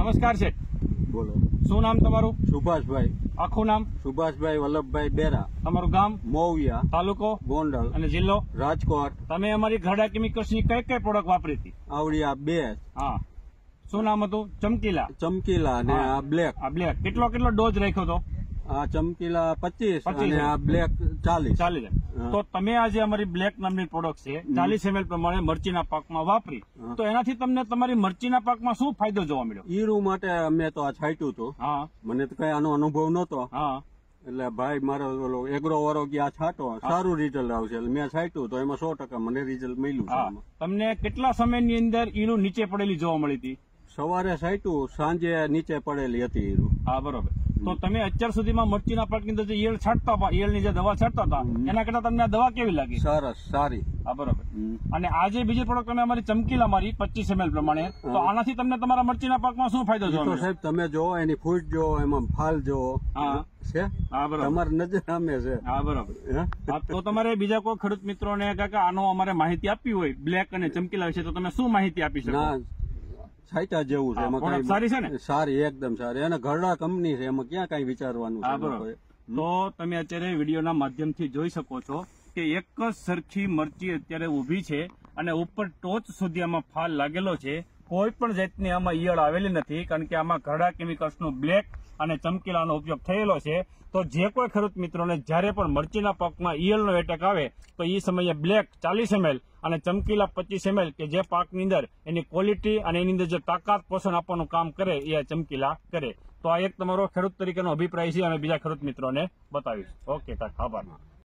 નમસ્કાર શેઠ, બોલો. શું નામ તમારું? સુભાષભાઈ. આખું નામ? સુભાષભાઈ વલ્લભભાઈ બેરા. તમારું ગામ? મોવિયા. તાલુકો? ગોંડલ. અને જિલ્લો? રાજકોટ. તમે અમારી ઘરડા કેમિકલ્સની કઈ કઈ પ્રોડક્ટ વાપરી હતી? આવડિયા 2. હા, શું નામ હતું? ચમકીલા. ચમકીલા અને હા. આ બ્લેક. આ બ્લેક કેટલો ડોઝ રાખ્યો હતો? આ ચમકીલા 25 25 અને આ બ્લેક 40. ચાલી જાય. હા. તો તમે આજે અમારી બ્લેક નામની પ્રોડક્ટ છે 40 ml પ્રમાણે મરચીના પાકમાં વાપરી, હા. તો એનાથી તમને તમારી મરચીના પાકમાં શું ફાયદો જોવા મળ્યો? ઈરું માટે અમે તો આ છાંટ્યું હતું. હા મને તો કઈ આનો અનુભવ નતો. હા એટલે ભાઈ મારો ઓલો એગ્રો વાળો કે આ છાંટો સારું રિઝલ્ટ આવશે એટલે મેં છાંટ્યું તો એમાં 100% મને રિઝલ્ટ મળ્યું છે હા. આમાં. તમને કેટલા સમયની અંદર ઈરું નીચે પડેલી જોવા મળી હતી? સવારે છાંટ્યું, સાંજે નીચે પડેલી હતી ઈરું. હા, બરોબર. તો તમે અત્યાર સુધીમાં મરચીના પાકની અંદર જે ઈયળ છાંટતા હતા, ઈયળની જે દવા છાંટતા હતા, એના કરતા તમને આ દવા કેવી લાગી? સરસ, સારી. હા, બરોબર. અને આ જે બીજી પ્રોડક્ટ તમે અમારી ચમકીલા મારી 25 ml પ્રમાણે, તો આનાથી તમને તમારા મરચીના પાકમાં શું ફાયદો જોવા તો મળ્યો? સાહેબ તમે જો એની ફૂટ જો એમાં ફાલ જો હા. છે. હા, બરોબર. તમારી નજર સામે છે. હા, બરોબર. હે? હા, તો તમારે બીજા કોઈ ખેડૂત મિત્રોને કાકા આનો અમારે માહિતી આપવી હોય બ્લેક અને ચમકીલા વિશે, તો તમે શું માહિતી આપી શકો? ના, છાંટા જેવું છે. હા, એમાં product કાંઈ- સારી છે ને? સારી, એકદમ સારી. અને ઘરડા કંપની છે, એમાં ક્યાં કઈ વિચારવાનું હા, છે બરોબર. લોકોએ. તો તમે અત્યારે વિડીયોના માધ્યમથી જોઈ શકો છો કે એક જ સરખી મરચી અત્યારે ઊભી છે અને ઉપર ટોચ સુધી આમાં ફાલ લાગેલો છે. કોઈ પણ જાતની આમાં ઈયળ આવેલી નથી, કારણ કે આમાં ઘરડા કેમિકલ્સનો બ્લેક અને ચમકીલાનો ઉપયોગ થયેલો છે. તો જે કોઈ ખેડૂત મિત્રોને જ્યારે પણ મરચીના પાકમાં ઈયળનો એટેક આવે તો એ સમયે બ્લેક 40 ml અને ચમકીલા 25 ml કે જે પાકની અંદર એની ક્વોલિટી અને એની અંદર જે તાકાત પોષણ આપવાનું કામ કરે એ આ ચમકીલા કરે. તો આ એક તમારો ખેડૂત તરીકેનો અભિપ્રાય છે, અમે બીજા ખેડૂત મિત્રોને બતાવીશ. ઓકે, આભાર.